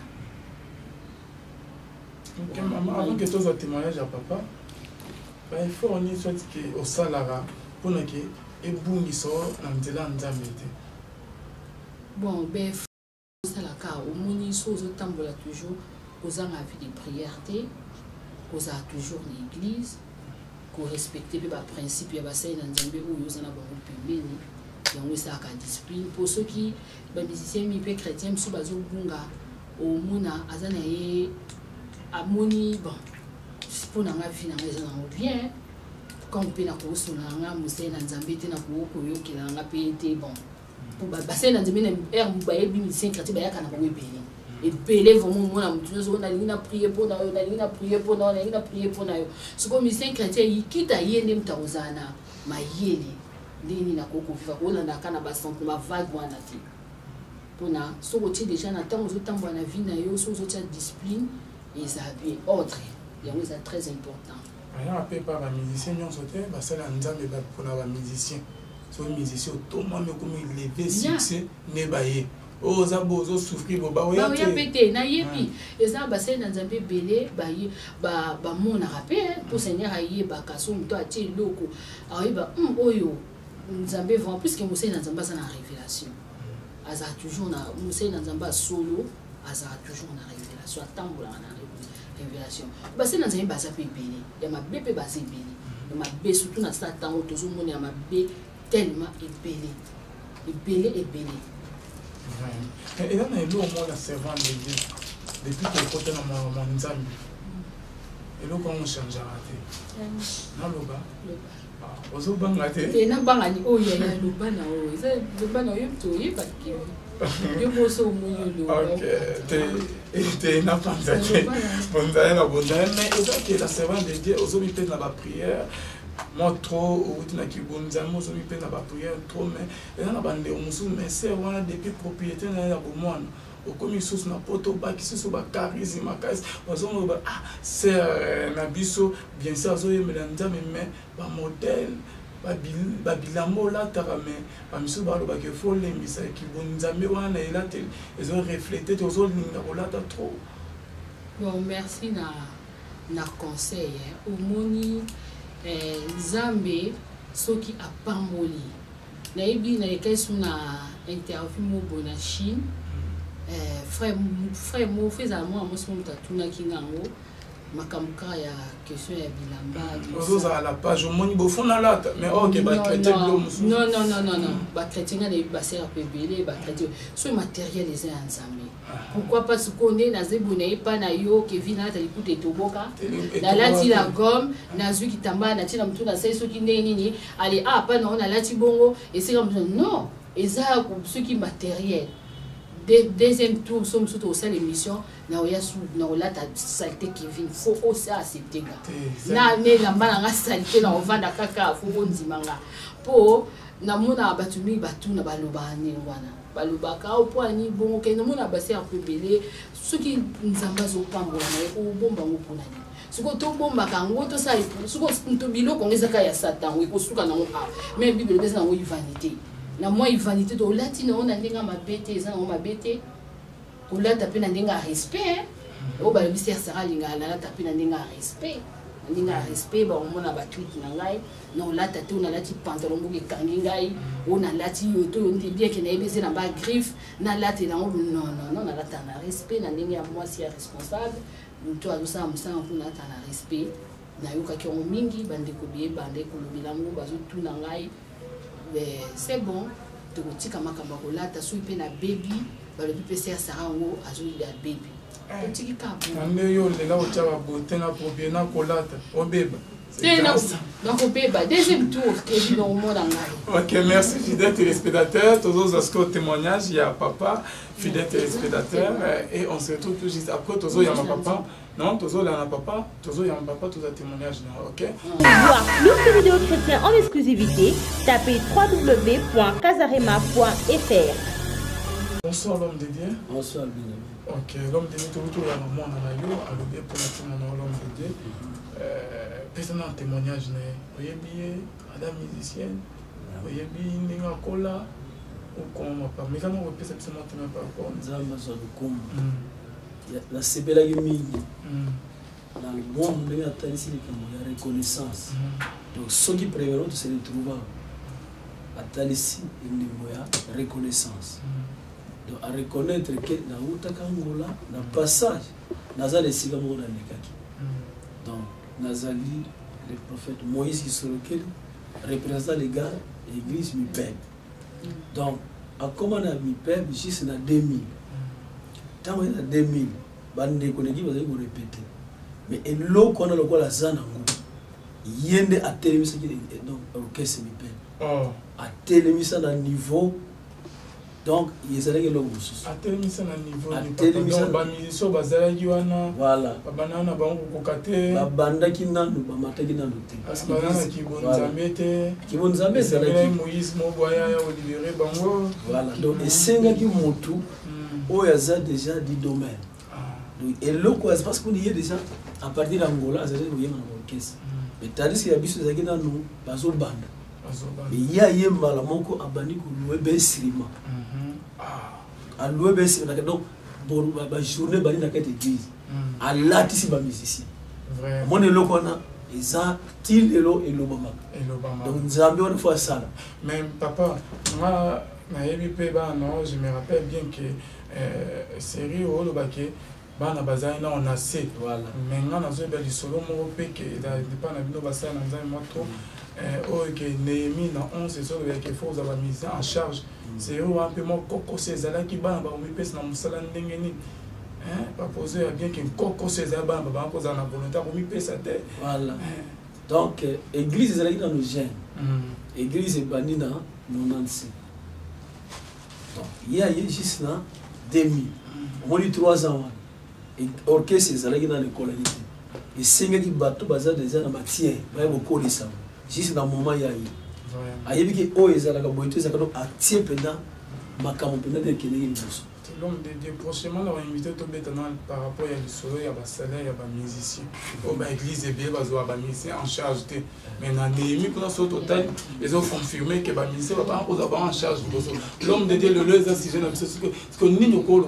Ok maman, avant que tu aies un témoignage à papa, il faut qu'on y soit au salara pour que ebungi so na nzela nzambe te. Bon ben salaka omoni so zo tambola toujours aux en vie de prière te aux a toujours l'église ko respecter ba principe ya basai na nzambe oyo zana ba pembeni yango ça ka discipline pour ceux qui ba musicien mi pe chrétien so bazo bunga o mona azana ye amoni bon pour na nga vie na nga zana bien quand pe na ko so na nga musai na nzambe te na ko ko yo kila nga pe te bon pour ba basai na nzambe na er ba yebi musicien chrétien ba yakana ko webeli et belé vraiment moi on a prié pour na ce comme musicien chrétien il quitte à yene mtauzana mayele ndini na koko viva ko landa kana ba centre ma vague wana ti pona so ko déjà na temps zo tambo na vie na yo so zo discipline et ça bien ordre yango c'est très important aya pe pa ba musicien nyon sote ba sala nzambe ba pona ba musicien so musicien to moi me comme il lever succès ne ba ye oh zabo zo souffrir ba oya pété na yebi eza basé na nzambe belé ba mona rappel pour seigneur aye ba kaso mto ati loko ayiba oyo nzambe vend plus que mosé na nzamba ça na révélation aza toujours na mosé na nzamba solo aza toujours na révélation atambola na révélation basé na nzambe baza pe belé ya mabebe basé belé ya mabe surtout na satan tozo mona ya mabe tellement belé et là, il y a la servante de Dieu. Depuis que le côté de mon Nzambi. Et là, comment on change à rater? Non, le bas. Aux autres bancs ratés. Et non, bangani, oh, il y a le bas, le bas, il y a parce que. Je pense au monde. Ok, t'es n'a pas entendu. Bon, mais et ça, que la servante de Dieu, aux autres, il dans la prière. Moi trop ou na kibonzamo so mi pe na ba prière trop mais et na bande musu mais c'est wana depuis propriété na ya bomwana o komi sus na poto ba ki so ba charisme makas ozo ba c'est na biso bien ça zo yemela nzame mais ba modèle ba bilamo la tarame ba miso ba lo ba ke fo le misa kibonzame wana ela te ezo refléter ozo linga olata trop Bon, merci na conseil. Omoni Zambé, ce qui a pamboli. Naïbi na ekaisu na interview mo bona Chine. Frère mo fait à moi mo somo tatuna kingango. Makamuka ya question ya bilamba. Ozo à la page omoni bofon na lata mais OK ba chrétien blomusu. Non. Ba chrétien na ba sert pebele ba chrétien. Ce matériel les ensemble. Pourquoi parce qu'on est dans zebone pas na yo Kevin na tali kuté toboka. Na lati la gomme, na zui kitamba na tina mtu na sai soki nini allez pas non na lati bongo et c'est comme non, et ça ce qui matériel. Deuxième tour, sommes surtout au sein de l'émission. Na ola ta saleté Kevin, faut aussi accepter ga. Na ne la malanga saleté na ovanda kaka faut ondimanga. Po na mona batumi batu na balobani wana. Balobaka au point ni bon ke na mona basi akubele ceux qui nzamba zo pambola na o bomba ngopona ni. Suko to bomba kango to sa suko to bilo kongeza ka ya satan we ko suka na ngo mais bible besa na ngo vanité. Na moi vanité to lati na ona ndenga mabete za na mabete o lata pe na ndenga respect o ba ministère sera linga na lata pe na ndenga respect ba o mona ba tweet na ngai na o lata te ona lati pantalon bo ke kangi ngai o na lati yo to ndi bien ke na ebese na ba griffe na lati na non na lata na respect na ndenga moi si responsable mto alusa musanga kuna lata na respect na yoka ki on mingi bande ko bié bande ko lobilango bazo tuna ngai. C'est bon, tu as dit que tu as na baby, le PPC a sarango, a joué la baby. Tu as dit que deuxième tour, ok, merci fidèles téléspectateurs. Tous les témoignages, il y a papa, fidèles téléspectateurs, et on se retrouve tout juste après. Tous il y a ma papa. Non, tous il y a papa, tous il y a papa, tous les témoignages, ok. Voir plus de vidéos chrétiennes en exclusivité, tapez www.kazarema.fr. Bonsoir l'homme de Dieu. Bonsoir bien. Ok, l'homme de Dieu, tout le monde a l'homme de Dieu. Personne témoignage, vous voyez bien, madame musicienne, vous voyez bien, Nicolas, ou comment pas. Mais quand on repère cette semaine, tu n'as pas encore. Zamba soit le com. La sebela yumi. Dans le monde, on a atteint ici la reconnaissance. Donc, ceux qui préfèrent se retrouver à Talissi, il y a reconnaissance. Donc, à reconnaître que dans l'Outakangola, dans le passage, dans le Sigamo, dans le Kaki. Donc, Nazali, le prophète Moïse qui se recueille, représentant les gars, l'église Mipeb. Donc, à comment on a Mipeb, juste dans 2000. Tant qu'on a 2000, bande connectés, vous allez vous répéter. Mais l'eau qu'on a le quoi la zana, yende a télémisé donc orchestre Mipeb. A télémisé dans le niveau. Donc, il y a des gens qui sont à télévision. Voilà. Donc, il y a déjà du domaine. Et l'eau, parce qu'on y est déjà à partir d'Angola, c'est un orchestre. Mais tandis qu'il y a des gens qui sont dans le bande. Il y a des gens qui ont des instruments. À l'ouest, donc, pour la journée, il y a des églises. À l'atisi, il y a des musiciens. Mon élo, on a, et ça, il et l'eau et l'obama. Donc, nous avons une fois ça. Mais papa, moi, je me rappelle bien que série au Lobake, bana bazana on a assez. Mais on a besoin de solo mon que il dépend de nos bassins dans un moto. Que Néhémie dans 11 et autres qu'il faut avoir mis en charge. C'est un peu moins coco ces là qui ban ba mi pèse na musala ndengeni. Pas poser bien que coco ces là ban ba cause na volonté pour mi pèse à terre. Voilà. Donc église est dans le gène. Église est bannie dans 96. Donc il y a juste là 2000. On dit 3 ans. Et orchestre est dans l'école. Et 5 qui bateau bazar déjà dans matière, va beaucoup de ça. Juste dans le moment, il y a eu. Il y a eu des gens qui ont été actifs pendant ma campagne de Kenya. L'homme de Dieu, prochainement, on va inviter tout par rapport à l'histoire, il y a des salaires, il y a des musiciens. L'église est bien, il y a des musiciens en charge. Mais dans Néhémie, pour notre total, ils ont confirmé que les musiciens ne vont pas en charge. L'homme de Dieu, le lieu est sujet, parce que nous, nous, nous,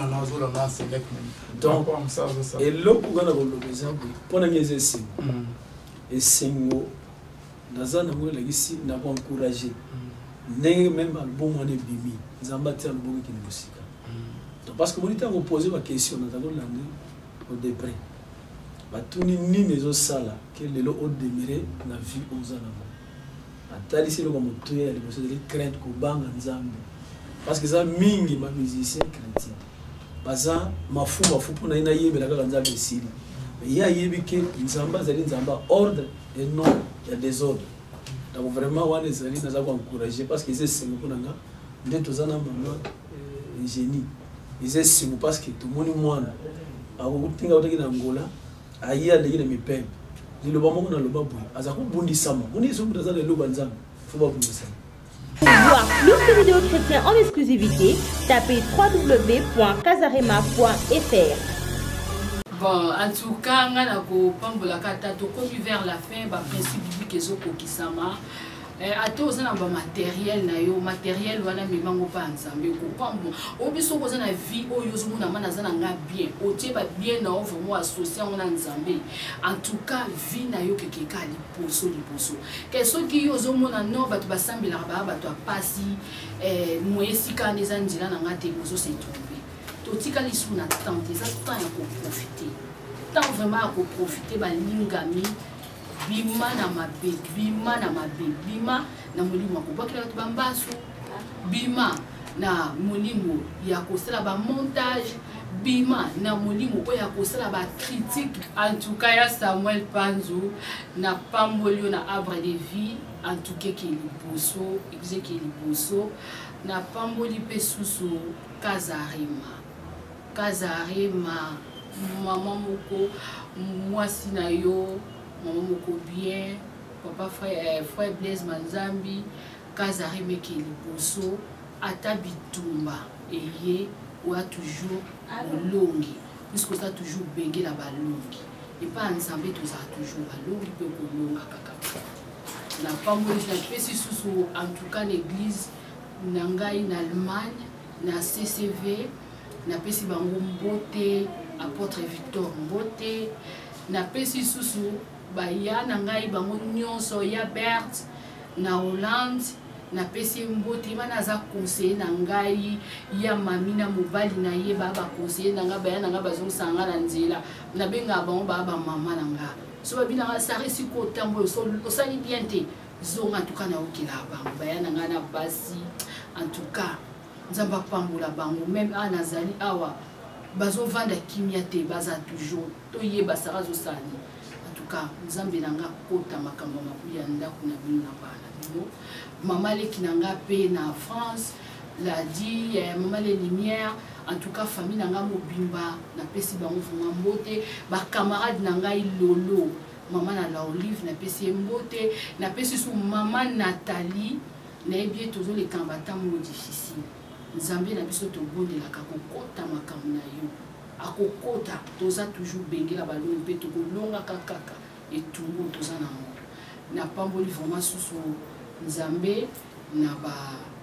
donc, et l'homme pour gagner l'exemple, pour gagner les signes, et signes, nous avons encouragé. Même bon moment de bimi, nous avons battu le bon qui nous musique. Parce que nous avons posé ma question, nous avons l'année au débris. Tout ni les autres salles que les lots ont demeuré na vie aux anamons. À tel ici le comme tout est les craintes qu'on bang en Zambie. Parce que ça mingi ma musicien chrétien. Baza ma fou pour na inaye mais la ga Zambie ici. Mais il y a yebi que Nzamba zali Nzamba ordre et non il y a des ordres. Donc vraiment on les ali nous avons encouragé parce que c'est ce que nous nga ndé tozana maman génie. Ils estiment parce que tout le monde moine. Alors tinga otaki na Angola aïe les gens me payent. Ils le vont dans le babou. Azako bundi sama. Bundi sont dans le lobanzam. Faut pas bundi sama. Pour voir plus de vidéos chrétiennes en exclusivité, tapez www.kazarema.fr. Bon, en tout cas, on a pambola kata to komi vers la fin, ba principe biblique ezoko kisama. Ato ozana ba matériel na yo, matériel wana mimango pa nzambe ko pambo. Obiso ko zana vie oyo zo mona mana zana nga bien. Otie ba bien na ovo mo associé ngona nzambe. En tout cas, vie na yo keke ka liposo. Que so ki yo zo mona no ba to basambela ba to apasi moyesika ndeza ndila na ngate bozo se tromper. Totika lisu na tenter ça temps ya ko profiter. Tant vraiment à profiter ba lingami. Bima na mabe, bima na molimo akobakela to bambaso, bima na molimo ya kosala ba montage, bima na molimo oya kosala ba critique. En tout cas ya Samuel Panzo na pambolio na arbre de vie, en tout cas qui liboso, exeki liboso na pamboli pesusu Kazarema maman moko mwasi na yo maman moko bien, papa frère Blaise Manzambi, Kazareme Keliboso, Atabitumba, et ou a toujours longi, puisque ça toujours bégué la balongi. Et pas ensemble, tout ça toujours balongi, peut longa kaka. Na pas moi, je n'ai pas sous en tout cas l'église, Nangaï en Allemagne, na CCV, na pesi bango Mbote, apôtre Victor Mbote, na pesi sous baya na ngai bango nyonso ya Bert na Hollande na pesi Mbote mana za conseiller na ngai ya mami na mobali na ye baba conseiller na nga baya na nga bazo sanga na nzela na benga bango baba mama na nga so babi na sa resi ko tambo so osali bien te zonga tuka na okila bango baya na nga na basi en tout cas nzamba pambola bango même anazali awa bazo vanda kimia te baza toujours to ye basara zo sani. Nzambe nanga kota makambo makulu ya ndako na bino na bana bino mama le kinanga pe na France la dit maman les lumières en tout cas famille nanga mobimba na pesi bango fuma Mbote ba camarade nanga Lolo maman na la Olive na pesi Mbote na pesi sou maman Nathalie na ebie tozo le kambata mo difficile Nzambe na biso to bondela ka kokota makambo na yo akokota toza toujours bengi la balon pe to longa kakaka et tout toza na pamboli vraiment sous Nzambe na ba